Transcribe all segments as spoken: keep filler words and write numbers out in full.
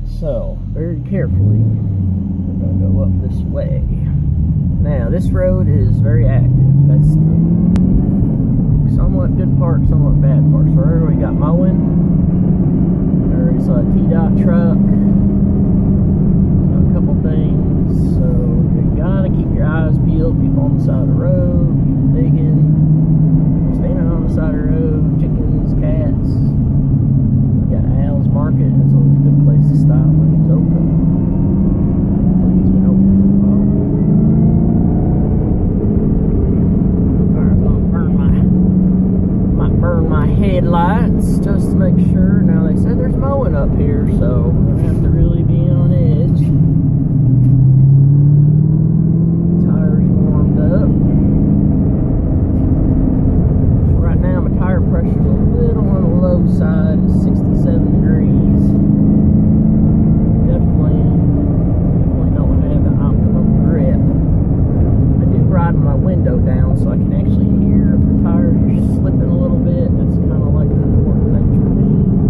So, very carefully, we're going to go up this way. Now, this road is very active. That's the somewhat good part, somewhat bad part. So, we already got mowing. I already saw a T DOT truck. So, a couple things. So, you gotta keep your eyes peeled. People on the side of the road, people digging, standing on the side of the road, chickens, cats. We got Al's Market. It's always a good place to stop when it's open. He's been open for a while. Alright, I'll burn my, might burn my headlights just to make sure. Now they said there's mowing up here, so I'm gonna have to really be on edge. The tires warmed up. So right now my tire pressure's a little on the low side. It's sixty-seven degrees. Definitely, definitely don't have the optimum grip. I do ride my window down so I can actually hear if the tires are slipping a little bit. That's kind of like an important thing for me.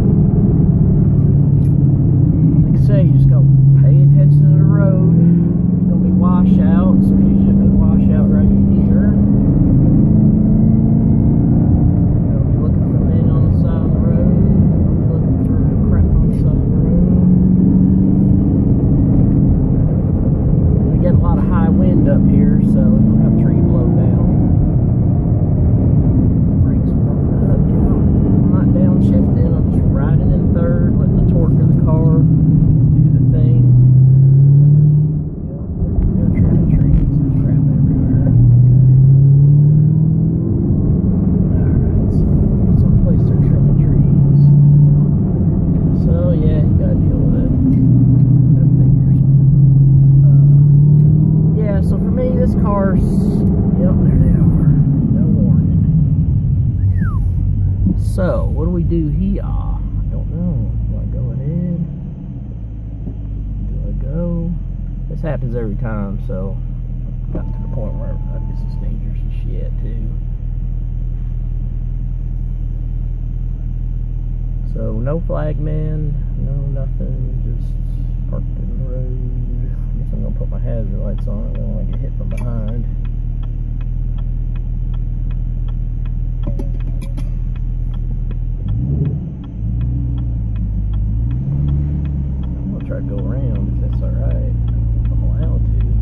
Like I say, you just gotta pay attention to the road. There's gonna be washouts. There's usually a good washout right here. I'll be looking for men on the side of the road. I'll be looking for crap on the side of the road. We get a lot of high wind up here, so you'll have tree blow down. Brakes warming up, you know. I'm not downshifting, I'm just riding in third, letting the torque of the car do the thing. Yeah, they're, they're trimming trees, there's crap everywhere. Okay. Alright, so someplace they're trimming trees. So yeah, you gotta deal with it. That figures. Uh, yeah, so for me, this car's, yep, there they are. No warning. So, what do we do here? I don't know. Do I go ahead? Do I go? This happens every time, so I've gotten to the point where uh, this is dangerous as shit, too. So, no flagman, no nothing, just parked in the road. I guess I'm going to put my hazard lights on. I don't want to get hit from behind. I'm going to try to go around if that's alright. If I'm allowed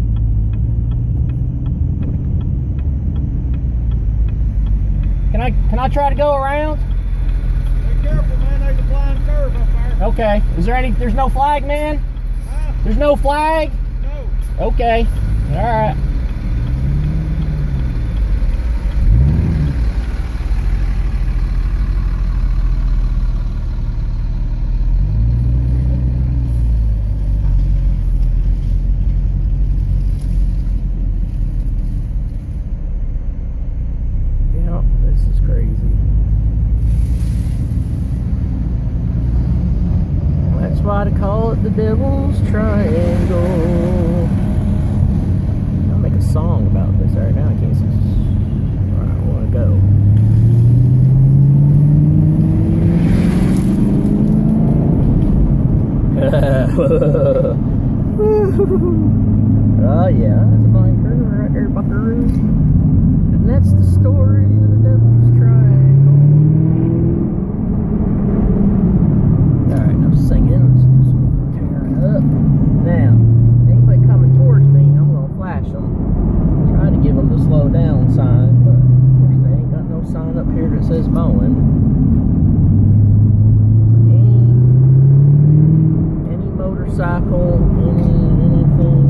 to. Can I, can I try to go around? Be careful, man. There's a blind curve up there. Okay. Is there any, there's no flag, man? Huh? There's no flag? No. Okay. Alright. Yeah, this is crazy. That's why they call it the Devil's Triangle. I'll make a song about this right now in case it's where I want to go. Oh yeah, that's a blind curve right there, buckaroo. And that's the story of the Devil's Triangle. Alright, no singing. Let's do some tearing up. Now, anybody coming towards me, I'm going to flash them. Try to give them the slow down sign, but of course they ain't got no sign up here that says mowing. Any, any motorcycle, any, anything.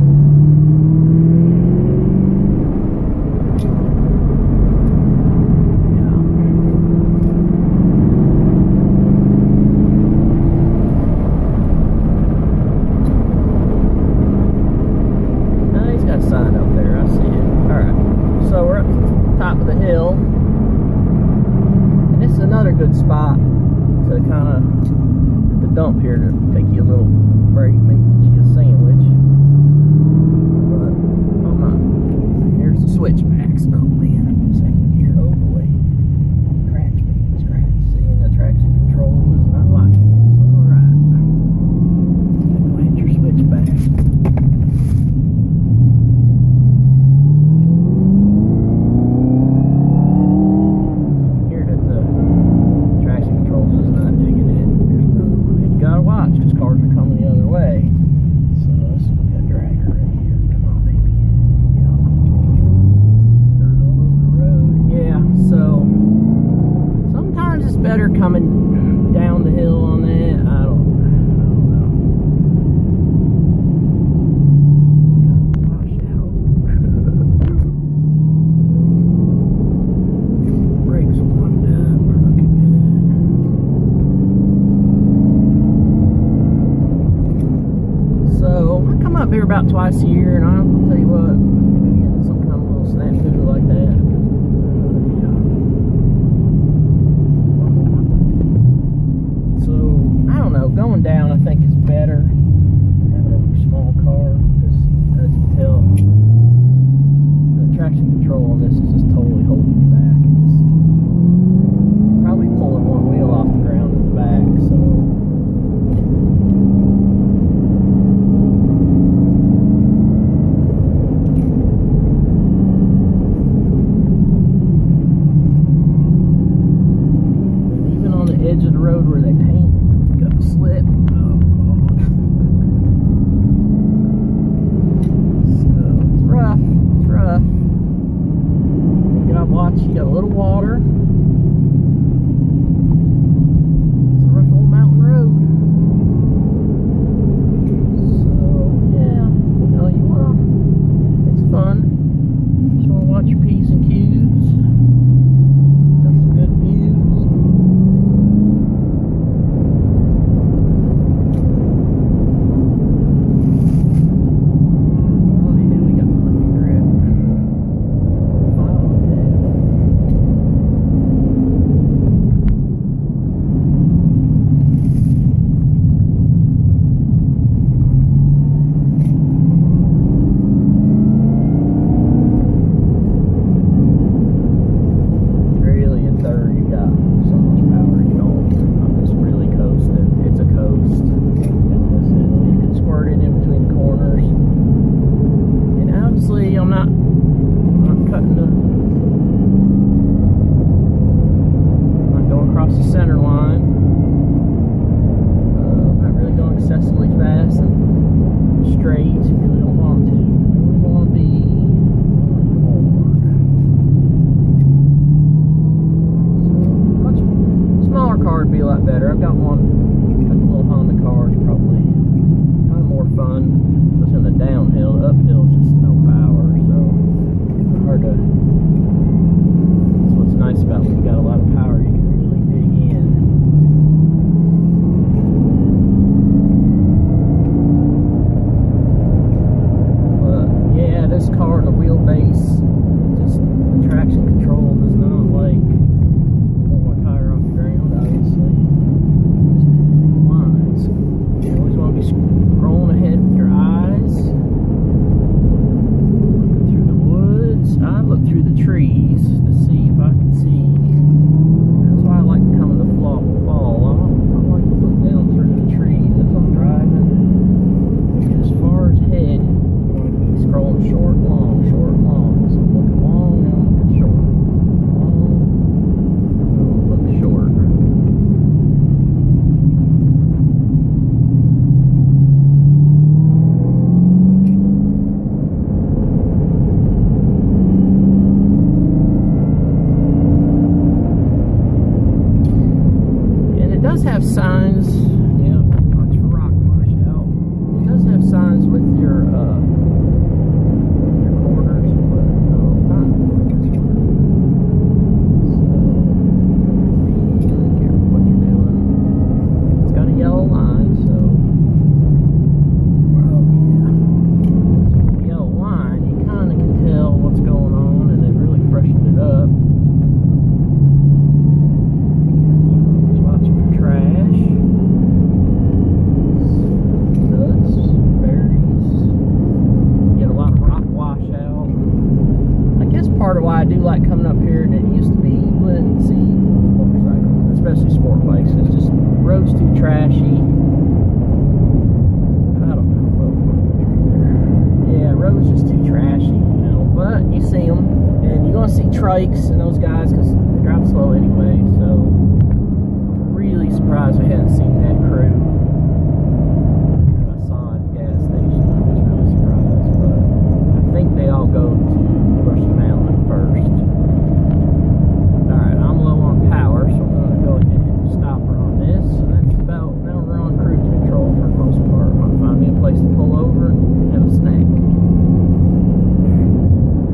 Sign up there, I see it. Alright, so we're up to the top of the hill, and this is another good spot to kind of the dump here to take you a little break, maybe eat you a sandwich. But I'm not. Here's the switchbacks. Oh man, second gear overweight. Scratch, baby, scratch. Seeing the traction control is not locking it, so alright. here about twice a year, and I'll tell you what, I think I get some kind of little snafu like that. Uh, yeah. So, I don't know, going down I think is better having a small car, because as you can tell, the traction control on this is just totally holding you back. It just probably pulling one wheel off the ground in the back, so. Edge of the road where they paint, got a slip. Oh God. So it's rough. It's rough. You gotta watch. You got a little water. It's a rough old mountain road. So yeah, no, you wanna. It's fun. Just wanna watch your P's and Q's. Got some good views. I'm not, I'm not cutting the, I'm not going across the center line. Uh, I'm not really going excessively fast and straight. Really don't want to. I want to be so much smaller car would be a lot better. I've got one, got the little Honda car. It's probably kind of more fun. Just in the downhill, the uphill is just no power. Hard to, that's what's nice about when you've got a lot of power, you can really dig in. But yeah, this car, the wheelbase, just the traction control does not like pull my tire off the ground, obviously. Just these lines. You always want to be scrolling ahead with your eyes. I look through the trees to see if I can see. That's why I like to come in the fall. fall. I, I like to look down through the trees as I'm driving. Get as far as ahead. I'm going to be scrolling short, long, short, long. So I'm looking long, now I'm looking short. Long, look short. Have signs, yeah, watch for rock washout. It does have signs with your uh, your corners, but not all the time. So, be really careful what you're doing. It's got a yellow line, so, well, yeah. So the yellow line, you kind of can tell what's going on, and they've really freshened it up. Trash, nuts, berries, get a lot of rock washout. I guess part of why I do like coming up here, and it used to be you wouldn't see motorcycles, especially sport bikes, it's just roads too trashy. I don't know. Yeah, roads just too trashy, you know, but you see them, and you're going to see trikes and those guys because they drive slow anyway, so really surprised we hadn't seen that crew.